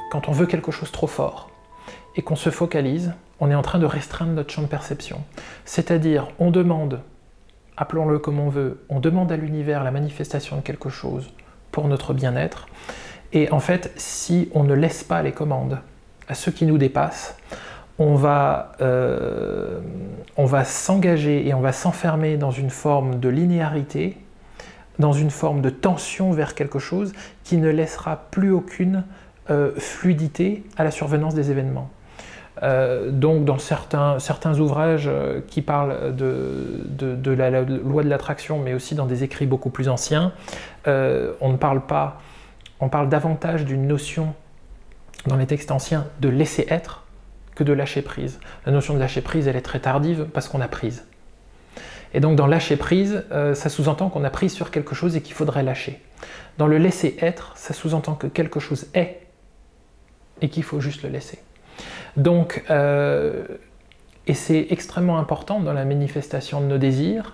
quand on veut quelque chose trop fort et qu'on se focalise, on est en train de restreindre notre champ de perception. C'est-à-dire, on demande, appelons-le comme on veut, on demande à l'univers la manifestation de quelque chose pour notre bien-être, et en fait, si on ne laisse pas les commandes à ceux qui nous dépassent, on va s'engager et on va s'enfermer dans une forme de linéarité, dans une forme de tension vers quelque chose qui ne laissera plus aucune fluidité à la survenance des événements. Donc dans certains ouvrages qui parlent de la loi de l'attraction, mais aussi dans des écrits beaucoup plus anciens, on ne parle pas, on parle davantage d'une notion dans les textes anciens de laisser être que de lâcher prise. La notion de lâcher prise, elle est très tardive parce qu'on a prise. Et donc dans lâcher prise, ça sous-entend qu'on a prise sur quelque chose et qu'il faudrait lâcher. Dans le laisser être, ça sous-entend que quelque chose est et qu'il faut juste le laisser. Donc, et c'est extrêmement important dans la manifestation de nos désirs,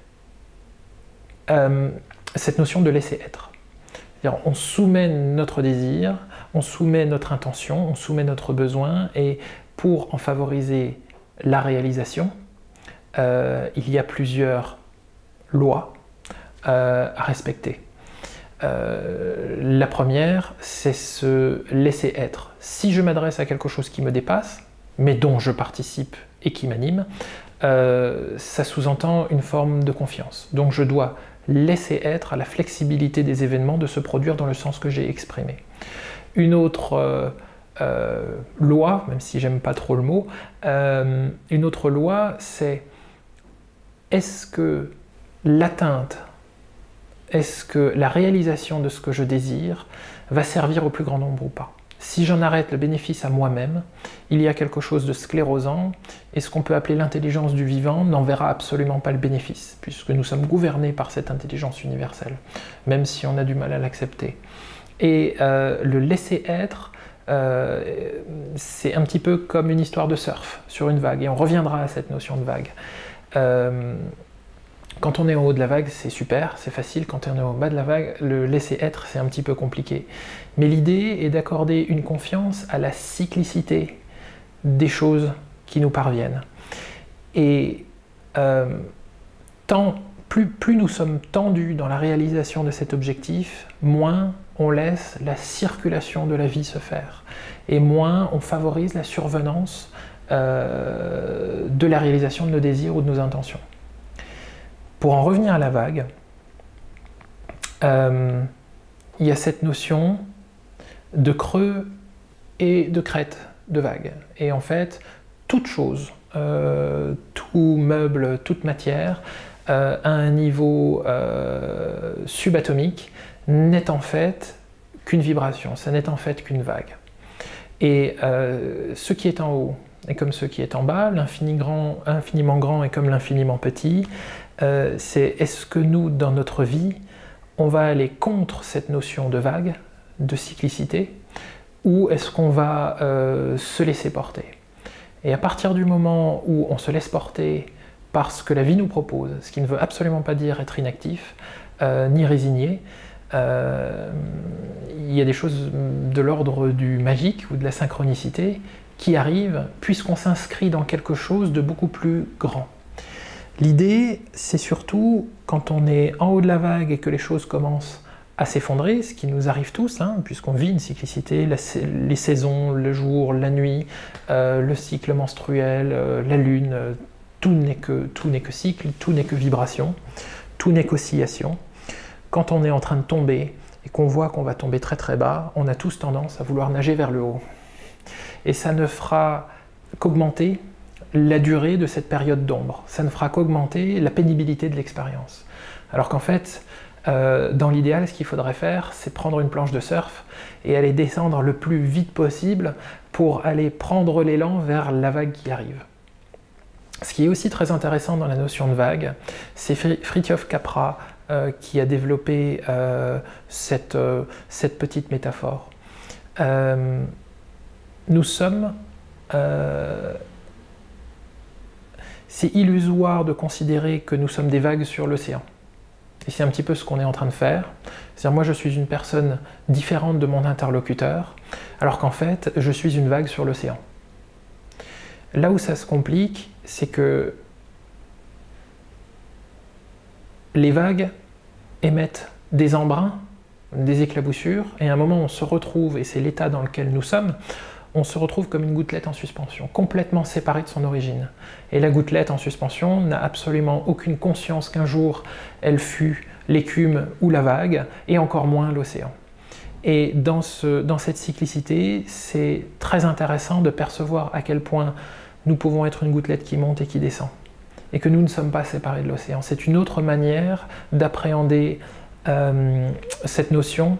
cette notion de laisser être. C'est-à-dire, on soumet notre désir, on soumet notre intention, on soumet notre besoin, et pour en favoriser la réalisation, il y a plusieurs lois à respecter. La première, c'est se laisser être. Si je m'adresse à quelque chose qui me dépasse, mais dont je participe et qui m'anime, ça sous-entend une forme de confiance. Donc je dois laisser être à la flexibilité des événements de se produire dans le sens que j'ai exprimé. Une autre loi, même si j'aime pas trop le mot, une autre loi, c'est est-ce que l'atteinte, est-ce que la réalisation de ce que je désire va servir au plus grand nombre ou pas? Si j'en arrête le bénéfice à moi-même, il y a quelque chose de sclérosant, et ce qu'on peut appeler l'intelligence du vivant n'en verra absolument pas le bénéfice, puisque nous sommes gouvernés par cette intelligence universelle, même si on a du mal à l'accepter. Et le laisser être, c'est un petit peu comme une histoire de surf sur une vague, et on reviendra à cette notion de vague. Quand on est en haut de la vague, c'est super, c'est facile. Quand on est au bas de la vague, le laisser être, c'est un petit peu compliqué. Mais l'idée est d'accorder une confiance à la cyclicité des choses qui nous parviennent. Et plus nous sommes tendus dans la réalisation de cet objectif, moins on laisse la circulation de la vie se faire. Et moins on favorise la survenance de la réalisation de nos désirs ou de nos intentions. Pour en revenir à la vague, il y a cette notion de creux et de crête de vague. Et en fait, toute chose, tout meuble, toute matière, à un niveau subatomique, n'est en fait qu'une vibration, ça n'est en fait qu'une vague. Et ce qui est en haut est comme ce qui est en bas, l'infiniment grand est comme l'infiniment petit. C'est est-ce que nous, dans notre vie, on va aller contre cette notion de vague, de cyclicité, ou est-ce qu'on va se laisser porter? Et à partir du moment où on se laisse porter par ce que la vie nous propose, ce qui ne veut absolument pas dire être inactif, ni résigné, il y a des choses de l'ordre du magique ou de la synchronicité qui arrivent puisqu'on s'inscrit dans quelque chose de beaucoup plus grand. L'idée, c'est surtout, quand on est en haut de la vague et que les choses commencent à s'effondrer, ce qui nous arrive tous, hein, puisqu'on vit une cyclicité, les saisons, le jour, la nuit, le cycle menstruel, la lune, tout n'est que cycle, tout n'est que vibration, tout n'est qu'oscillation. Quand on est en train de tomber et qu'on voit qu'on va tomber très très bas, on a tous tendance à vouloir nager vers le haut. Et ça ne fera qu'augmenter la durée de cette période d'ombre. Ça ne fera qu'augmenter la pénibilité de l'expérience. Alors qu'en fait, dans l'idéal, ce qu'il faudrait faire, c'est prendre une planche de surf et aller descendre le plus vite possible pour aller prendre l'élan vers la vague qui arrive. Ce qui est aussi très intéressant dans la notion de vague, c'est Fritjof Capra qui a développé cette petite métaphore. Nous sommes... c'est illusoire de considérer que nous sommes des vagues sur l'océan. Et c'est un petit peu ce qu'on est en train de faire. C'est-à-dire moi je suis une personne différente de mon interlocuteur, alors qu'en fait je suis une vague sur l'océan. Là où ça se complique, c'est que les vagues émettent des embruns, des éclaboussures, et à un moment on se retrouve, et c'est l'état dans lequel nous sommes, on se retrouve comme une gouttelette en suspension, complètement séparée de son origine. Et la gouttelette en suspension n'a absolument aucune conscience qu'un jour elle fut l'écume ou la vague, et encore moins l'océan. Et dans cette cyclicité, c'est très intéressant de percevoir à quel point nous pouvons être une gouttelette qui monte et qui descend, et que nous ne sommes pas séparés de l'océan. C'est une autre manière d'appréhender cette notion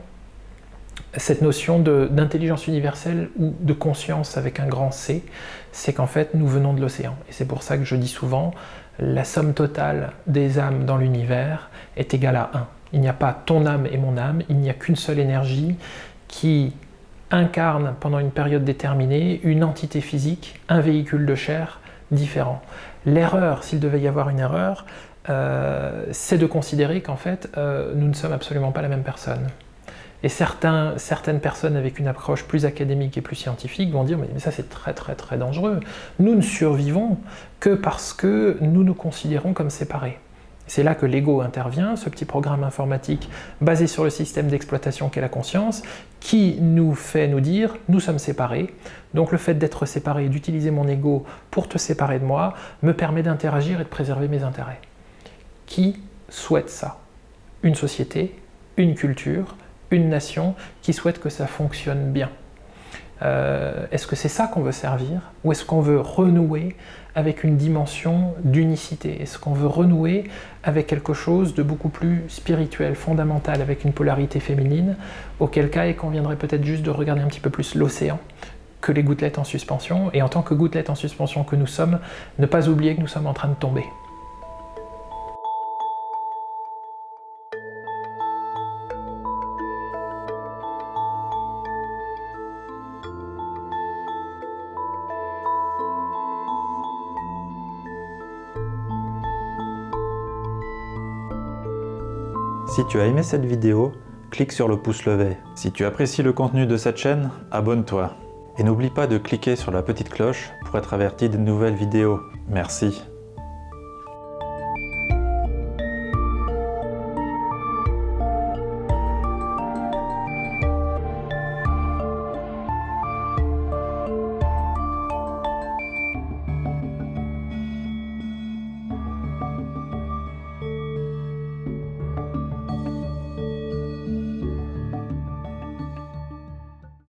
d'intelligence universelle ou de conscience avec un grand C, c'est qu'en fait nous venons de l'océan. Et c'est pour ça que je dis souvent, la somme totale des âmes dans l'univers est égale à 1. Il n'y a pas ton âme et mon âme, il n'y a qu'une seule énergie qui incarne pendant une période déterminée une entité physique, un véhicule de chair différent. L'erreur, s'il devait y avoir une erreur, c'est de considérer qu'en fait nous ne sommes absolument pas la même personne. Et certaines personnes avec une approche plus académique et plus scientifique vont dire mais ça c'est très très très dangereux. Nous ne survivons que parce que nous nous considérons comme séparés. C'est là que l'ego intervient, ce petit programme informatique basé sur le système d'exploitation qu'est la conscience, qui nous fait nous dire nous sommes séparés. Donc le fait d'être séparé et d'utiliser mon ego pour te séparer de moi me permet d'interagir et de préserver mes intérêts. Qui souhaite ça? Une société, une culture, une nation qui souhaite que ça fonctionne bien. Est-ce que c'est ça qu'on veut servir? Ou est-ce qu'on veut renouer avec une dimension d'unicité? Est-ce qu'on veut renouer avec quelque chose de beaucoup plus spirituel, fondamental, avec une polarité féminine? Auquel cas, il conviendrait peut-être juste de regarder un petit peu plus l'océan que les gouttelettes en suspension, et en tant que gouttelettes en suspension que nous sommes, ne pas oublier que nous sommes en train de tomber. Si tu as aimé cette vidéo, clique sur le pouce levé. Si tu apprécies le contenu de cette chaîne, abonne-toi. Et n'oublie pas de cliquer sur la petite cloche pour être averti de nouvelles vidéos. Merci.